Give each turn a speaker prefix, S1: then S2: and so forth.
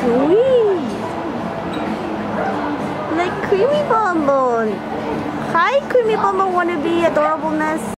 S1: sweet. Like Creamy Bonbon. Hi, Creamy Bonbon wannabe adorableness.